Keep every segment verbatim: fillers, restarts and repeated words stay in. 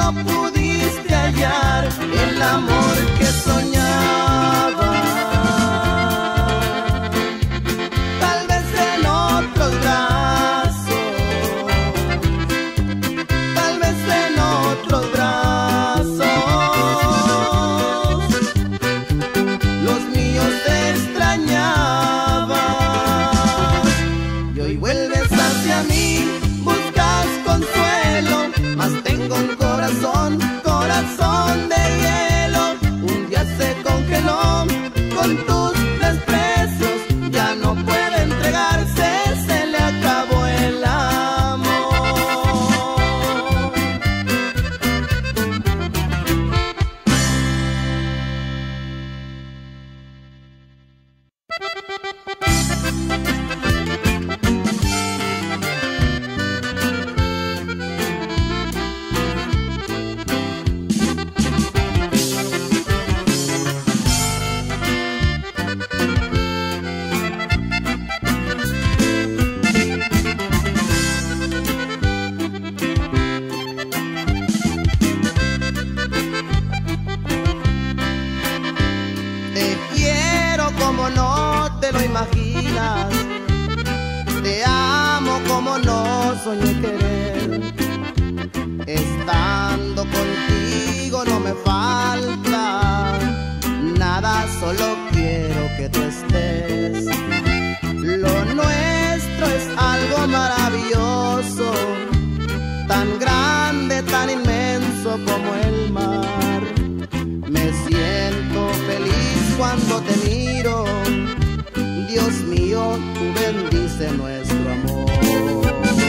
no pudiste hallar el amor que soñaba. Tal vez en otros brazos, tal vez en otros brazos, los míos te extrañaban. Y hoy vuelves hacia mí, buscas consuelo, mas tengo un corazón, corazón de hielo. Un día se congeló con tus desprecios, ya no puede entregarse, se le acabó el amor. Te quiero como no te lo imaginas, te amo como no soñé querer. Estando contigo no me falta nada, solo quiero que tú estés. Lo nuestro es algo maravilloso, tan grande, tan inmenso como el mar. Me siento feliz cuando te miro, Dios mío, tú bendice nuestro amor.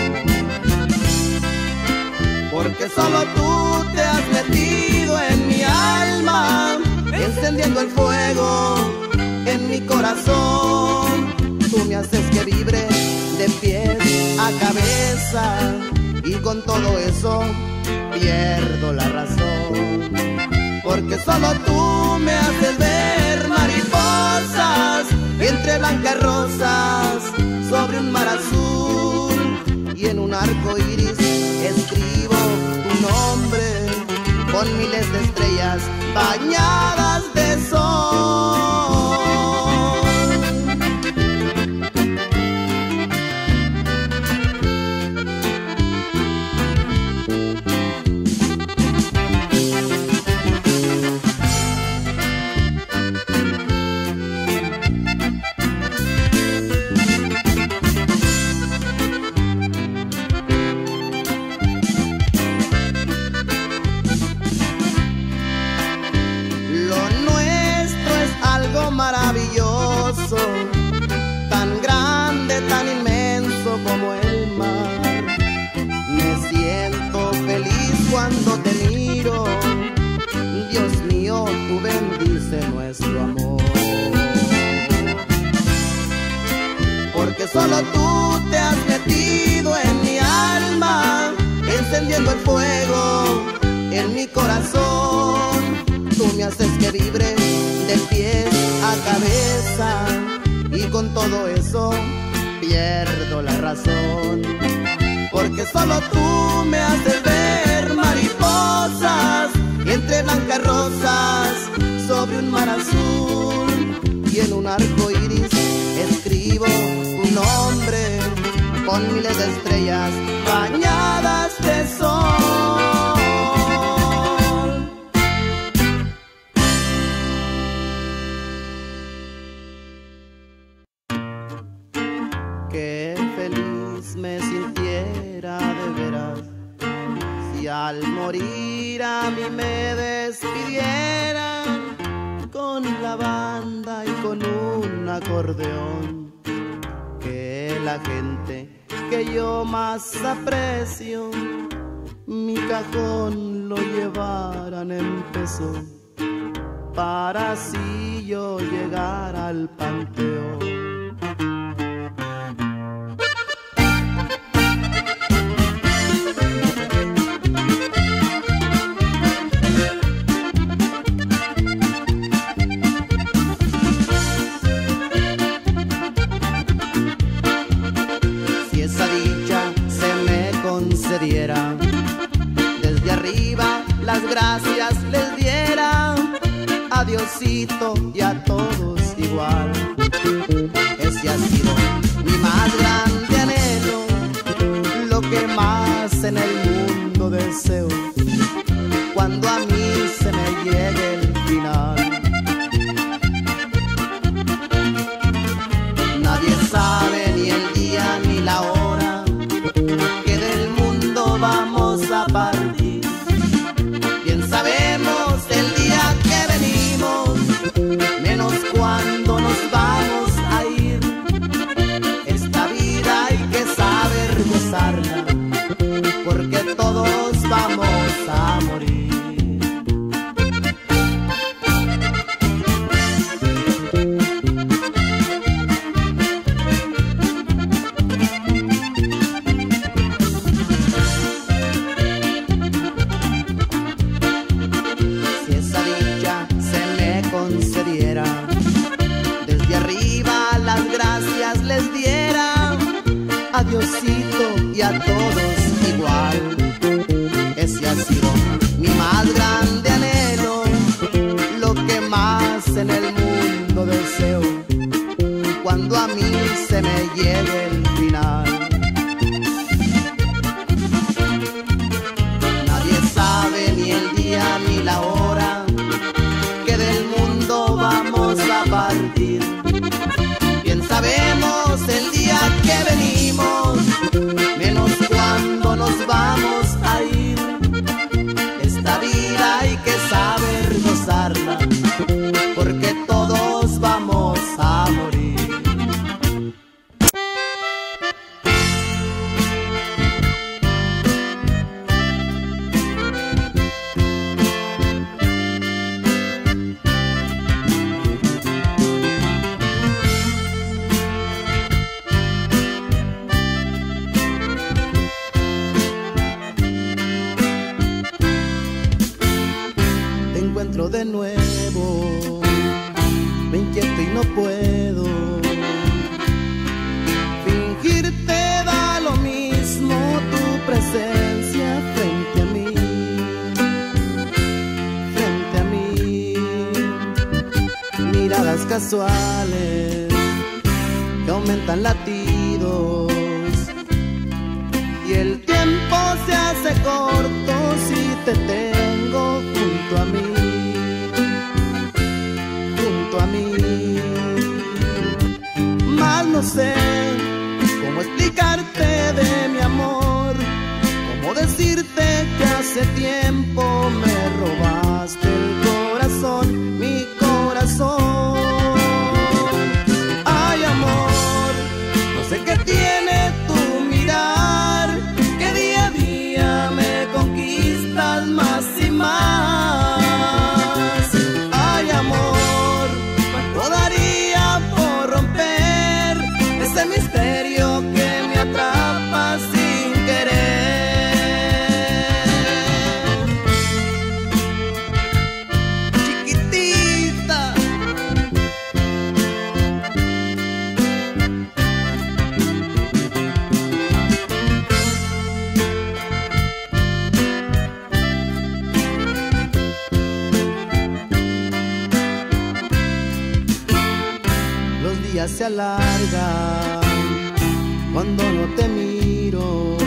Porque solo tú te has metido en mi alma, encendiendo el fuego en mi corazón. Tú me haces que vibre de pies a cabeza, y con todo eso pierdo la razón. Porque solo tú me haces ver mariposas entre blancas rosas sobre un mar azul, y en un arco iris escribo tu nombre con miles de estrellas bañadas de sol. Maravilloso, tan grande, tan inmenso como el mar. Me siento feliz cuando te miro, Dios mío, tú bendice nuestro amor. Porque solo tú te has metido en mi alma, encendiendo el fuego en mi corazón. Tú me haces que vibre de pies a cabeza, y con todo eso pierdo la razón. Porque solo tú me haces ver mariposas entre blancas rosas sobre un mar azul, y en un arco iris escribo tu nombre con miles de estrellas bañadas de sol. Qué feliz me sintiera de veras si al morir a mí me despidieran con la banda y con un acordeón. Que la gente que yo más aprecio mi cajón lo llevaran en peso, para así yo llegar al panteón. Desde arriba las gracias les diera a Diosito y a todos igual. Ese ha sido mi más grande anhelo, lo que más en el mundo deseo, cuando a mí se me llegue el final. Nadie sabe ni el día ni la hora que del mundo vamos a partir. Bien sabemos el día que venimos, menos cuando nos vamos a ir. Esta vida hay que saber gozarla, porque todos vamos a morir. Desde arriba las gracias les diera a Diosito y a todos igual. Ese ha sido mi más grande anhelo, lo que más en el mundo deseo, cuando a mí se me llegue el final. Nadie sabe ni el día ni la hora que del mundo vamos a partir. Bien sabemos el día que venimos, menos cuando nos vamos a ir. Esta vida hay que saber gozarla, porque todos vamos a morir. De nuevo, me inquieto y no puedo fingirte, da lo mismo tu presencia frente a mí, frente a mí. Miradas casuales que aumentan latidos y el tiempo se hace corto si te tengo junto a mí. A mí, más no sé cómo explicarte de mi amor, cómo decirte que hace tiempo me robaste el corazón, mi corazón. Ay, amor, no sé qué tiene tu mirar, que día a día me conquistas más y más. Misterio que me atrapa sin querer. Chiquitita, los días se alargan cuando no te miro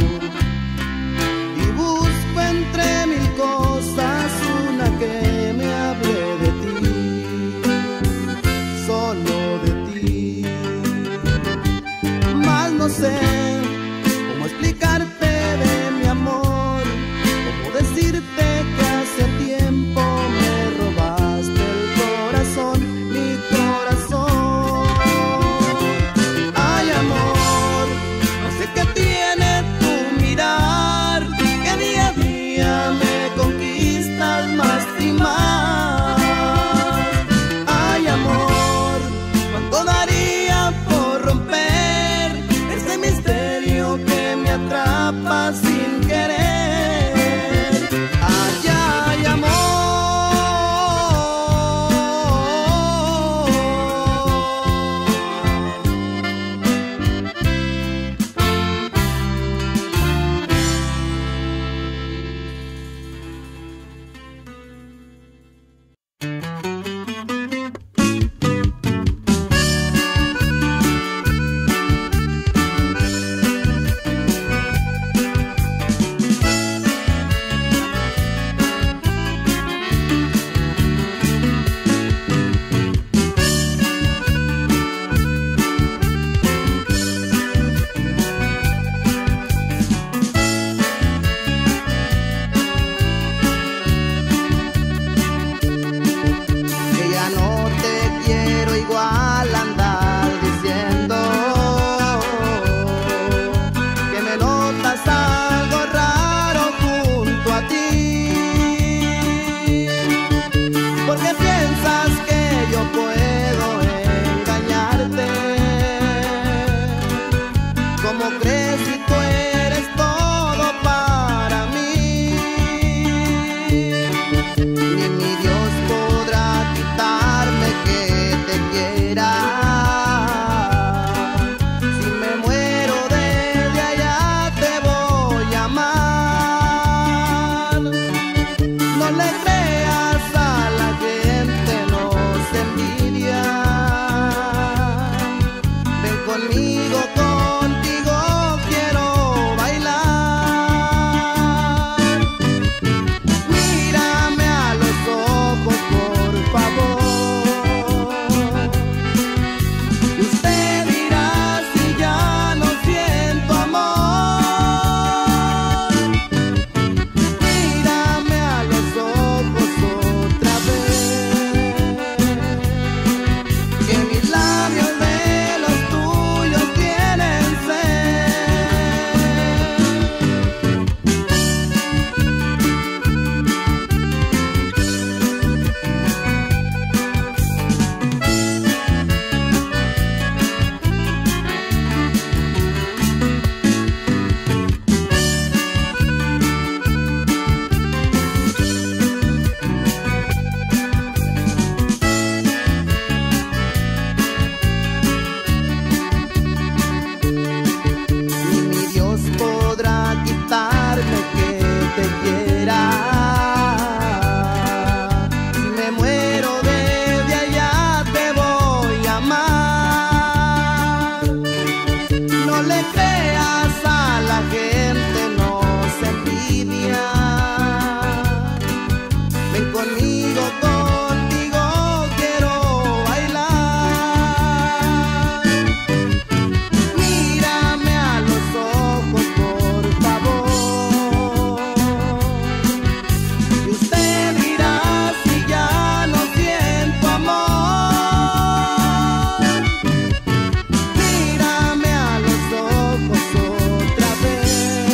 y busco entre mil cosas una que me hable de ti, solo de ti. Más no sé cómo explicarte de mi amor, cómo decirte que hace tiempo me robaste el corazón, mi corazón. le creas a la gente, no se envidia. Ven conmigo, contigo quiero bailar. Mírame a los ojos, por favor. Y usted dirá si ya no siento amor. Mírame a los ojos otra vez, que mis labios de los tuyos tienen ni mi Dios podrá quitarme que te quiera. Si me muero desde allá te voy a amar. No le creas a la gente, no se envidia. Ven conmigo, contigo quiero bailar. Mírame a los ojos, por favor. Y usted dirá si ya no siento amor. Mírame a los ojos otra vez,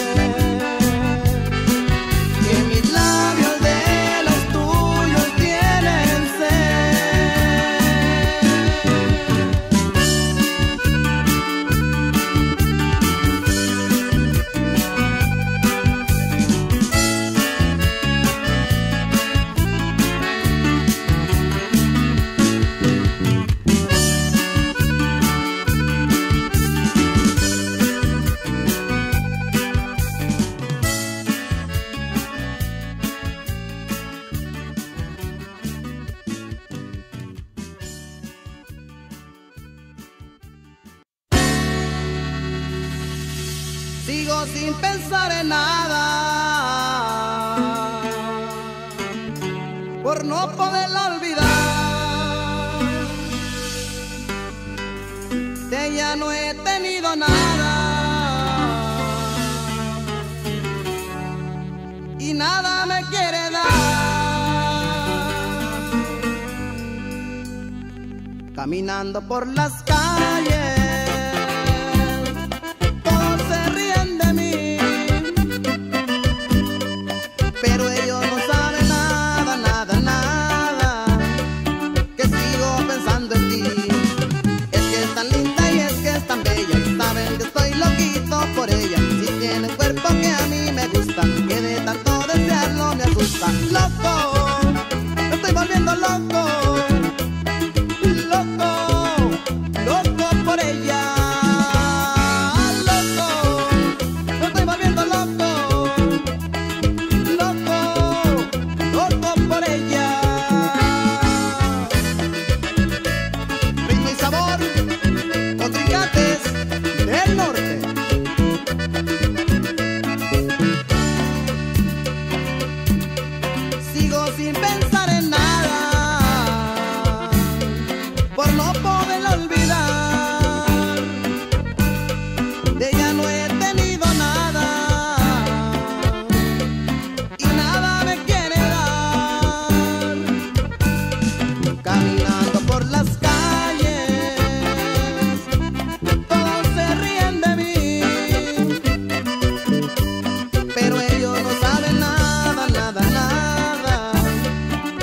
que mis labios de los tuyos tienen Sigo sin pensar en nada, por no poderla olvidar. De ella no he tenido nada, y nada me quiere dar. Caminando por las calles, pero ellos no saben nada, nada, nada, que sigo pensando en ti. Es que es tan linda y es que es tan bella, y saben que estoy loquito por ella. Si tiene un cuerpo que a mí me gusta, que de tanto desearlo me asusta. Loco, me estoy volviendo loco, loco, loco por ella. Loco, me estoy volviendo loco, loco por ella. Ritmo y sabor, Contrincantes del Norte. Sigo sin pensar en nada, por no poderla olvidar. De ella no he tenido nada, y nada me quiere dar. Caminando por las calles, todos se ríen de mí, pero ellos no saben nada, nada, nada,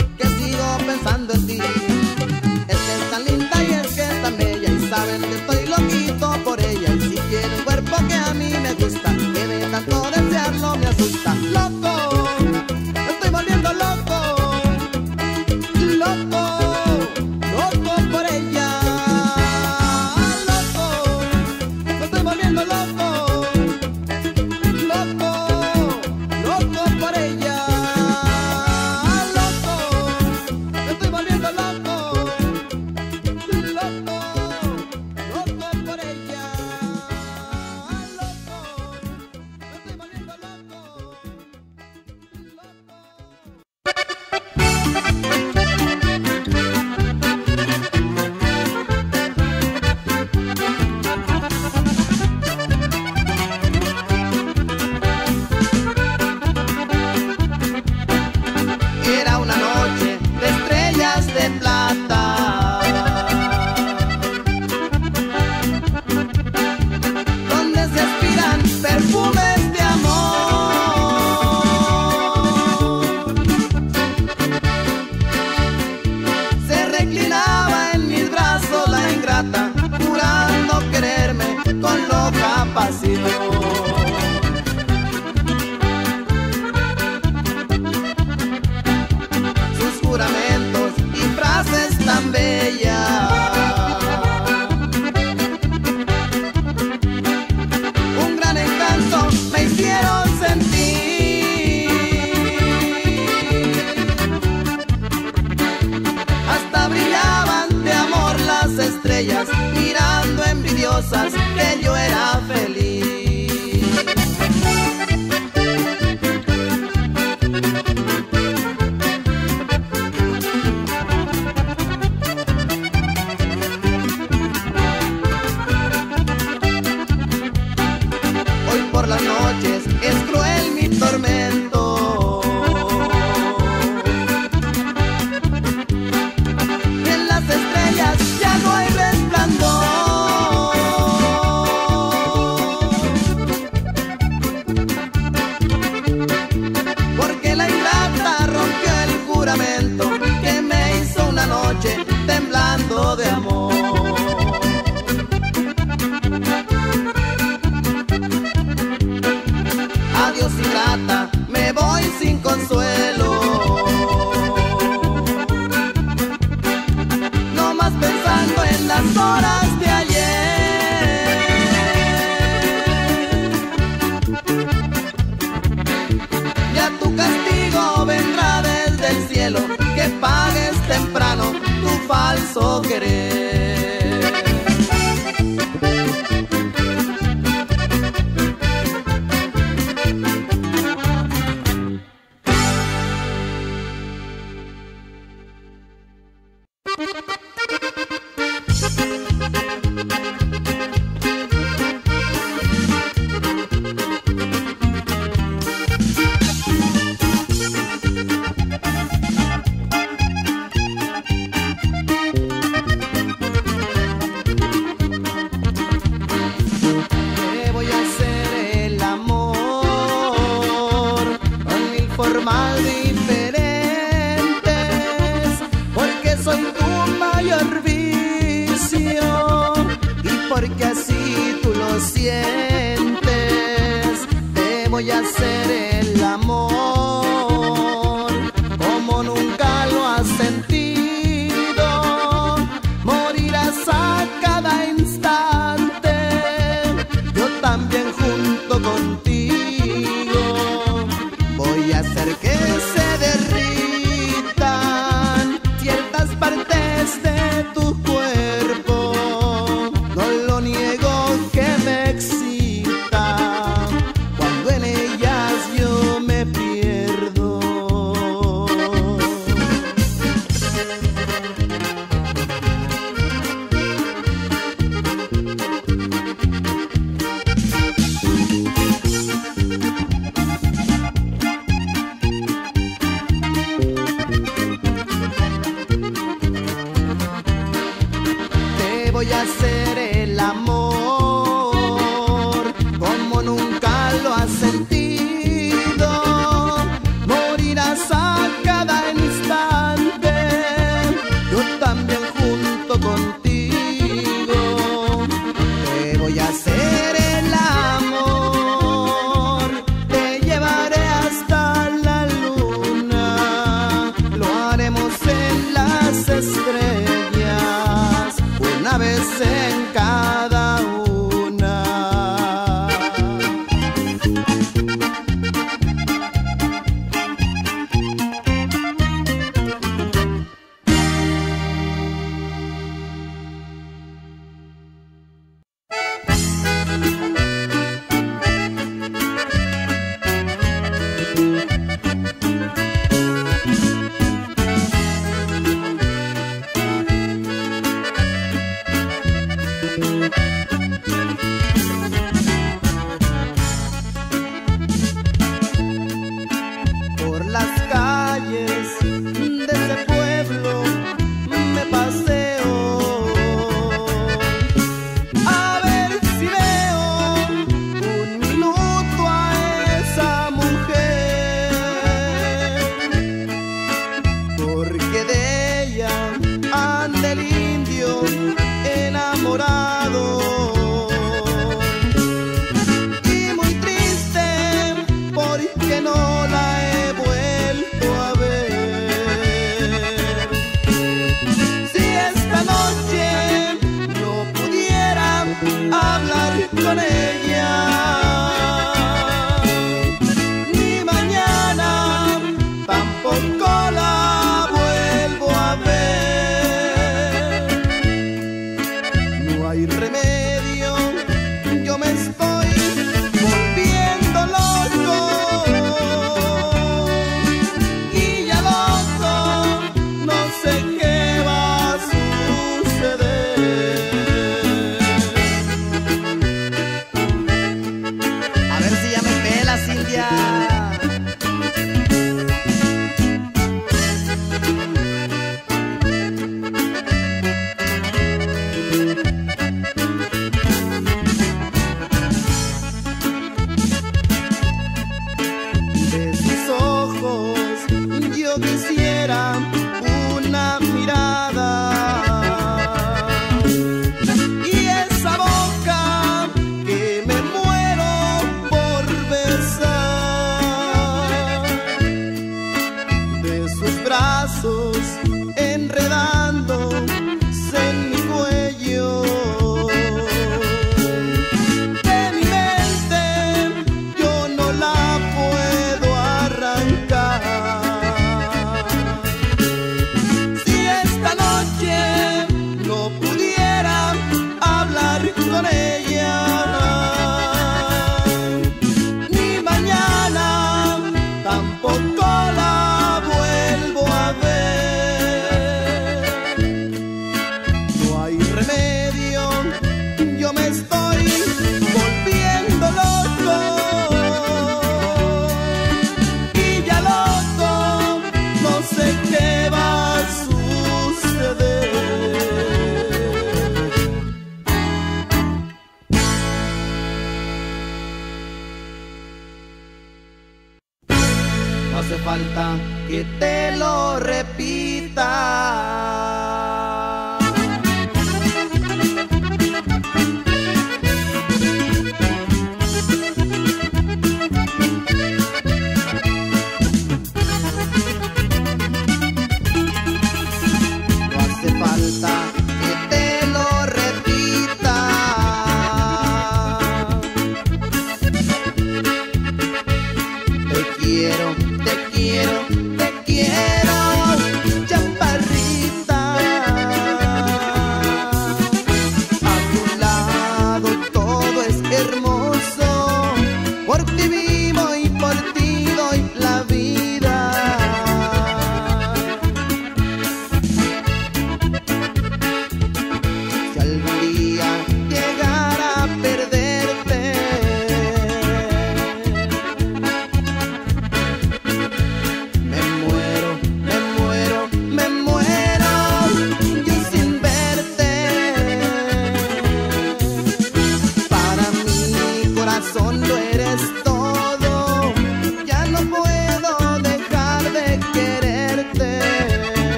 sientes. Te voy a hacer el amor como nunca lo has sentido. Morirás a cada instante, yo también junto contigo. Voy a hacer que se derritan ciertas partes de tu cuerpo. No lo niego que me excita cuando en ellas yo me pierdo. Te voy a hacer el amor como nunca lo has sentido. Morirás a cada instante, yo también junto contigo. Te voy a hacer el amor, te llevaré hasta la luna. Lo haremos en las estrellas, una vez en cada una. Por las calles de ese pueblo me paseo a ver si veo un minuto a esa mujer, porque de ella anda el indio enamorado. Y muy triste porque no la he vuelto a ver. Si esta noche no pudiera hablar con ella, ni mañana tampoco la vuelvo a ver. No hay remedio, yo me estoy volviendo loco. Y ya loco, no sé qué va a suceder. A ver si ya me pelas, India. De sus ojos yo quisiera una mirada, y esa boca que me muero por besar. De sus brazos enredándose en mi cuello, de mi mente yo no la puedo arrancar. Si esta noche no pudiera hablar con ella, ni mañana tampoco la vuelvo a ver. No hay remedio, yo me estoy volviendo loco. Y ya loco, no sé qué va a suceder. No hace falta que te lo repita.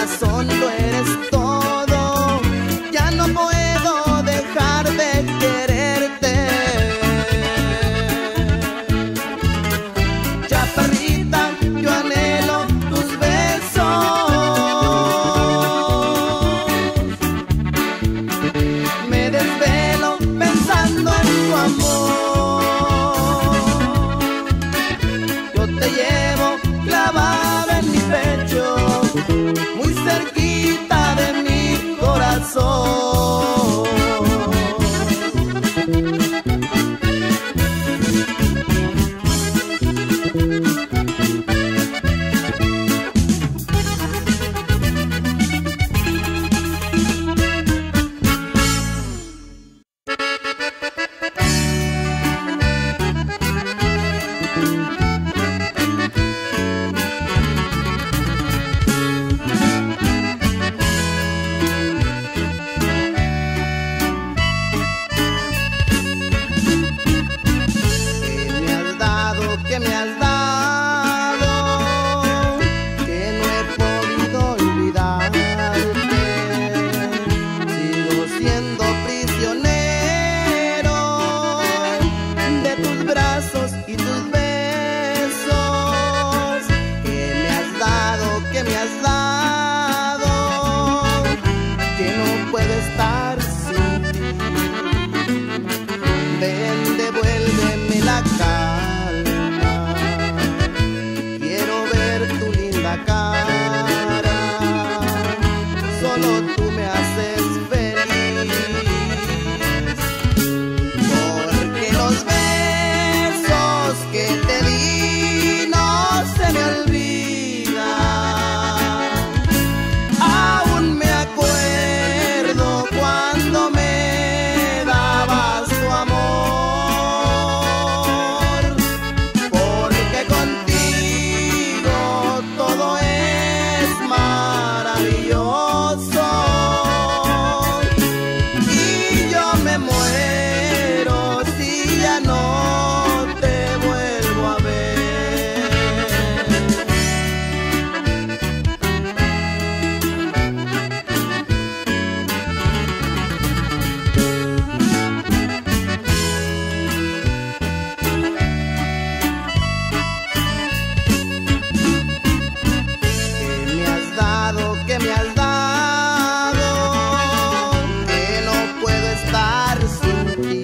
corazón lo eres todo. Ya no puedo dejar de quererte. Chaparrita, yo anhelo tus besos. Me desvelo pensando en tu amor. Yo te llevo clavada en mi pecho, muy cerquita de mi corazón. Que me has dado, que no he podido olvidarte. Sigo siendo prisionero de tus brazos y tus besos. Que me has dado, que me has dado, que no puedo estar sin ti. Ven, devuélveme la cara. Cara, solo tú me haces feliz, porque los besos que te di no se me olvidan. Aún me acuerdo cuando me dabas tu amor, porque contigo todo es maravilloso, y yo me muero si ya no te vuelvo a ver. Que me has dado, que no puedo estar sin ti.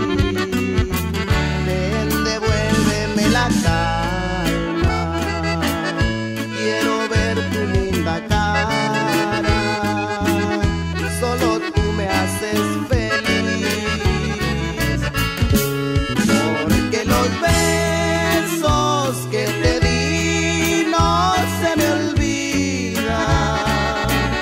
Ven, devuélveme la calma. Quiero ver tu linda cara. Solo tú me haces feliz, porque los besos que te di no se me olvidan.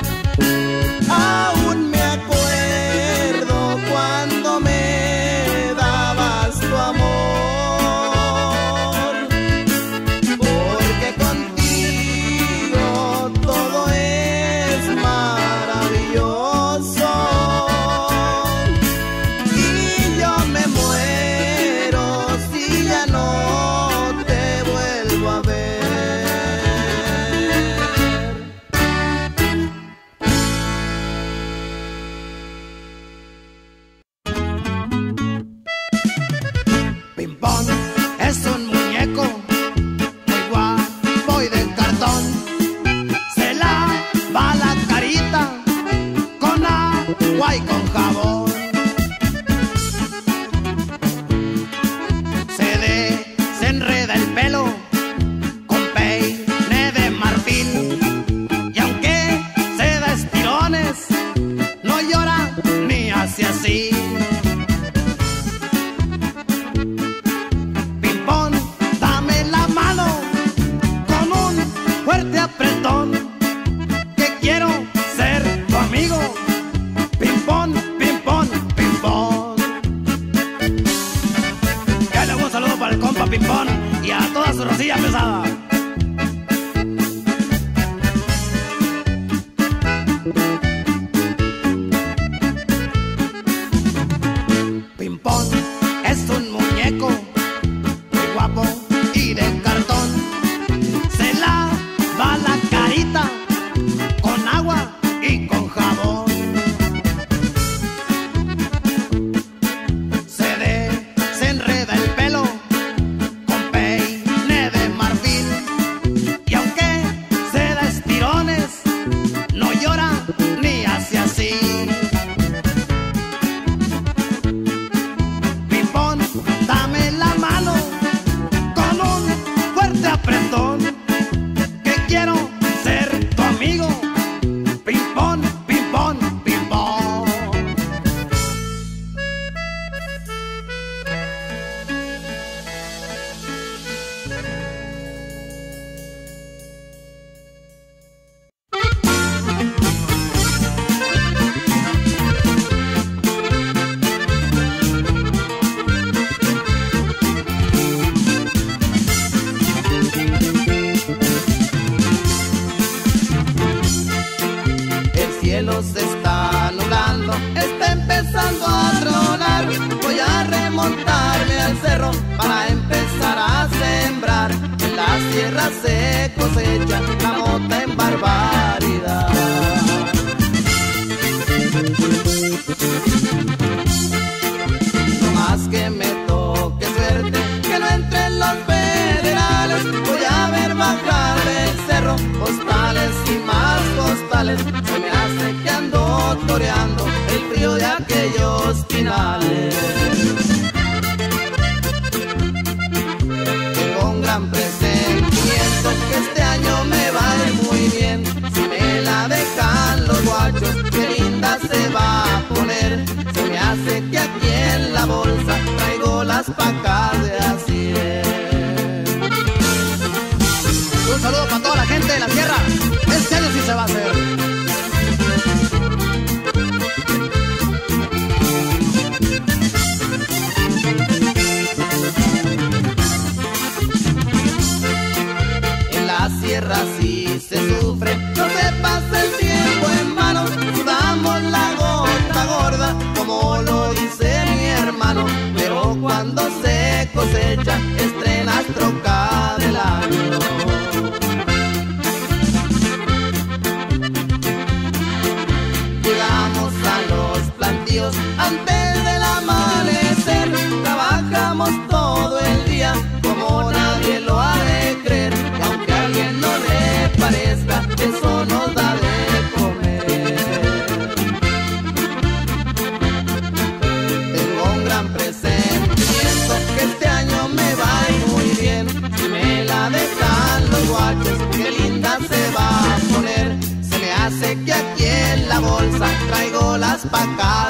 cielo se está nublando, está empezando a tronar. Voy a remontarme al cerro para empezar a sembrar. En la sierra se cosecha la mota en barbaridad. No más que me toque suerte, que no entre en los federales. Voy a ver bajar del cerro costales y más costales. Se me hace que ando toreando el frío de aquellos finales. Tengo un gran presentimiento que este año me va a ir muy bien. Si me la dejan los guachos, qué linda se va a poner. Se me hace que aquí en la bolsa traigo las pacas de Asiré. Un saludo para toda la gente de la sierra. Este año sí se va a hacer. En la sierra sí se sufre, no se pasa el tiempo en vano. Sudamos la gota gorda, como lo dice mi hermano. Pero cuando se cosecha, estrenas troca del año. Llegamos a los plantíos antes del amanecer. Trabajamos todo el día como nadie lo ha de creer. Y aunque a alguien no le parezca, eso nos da de comer. Tengo un gran presentimiento que este año me va a ir muy bien. Si me la dejan los guachos, qué linda se va a poner. Se me hace que aquí en la bolsa traigo las pacas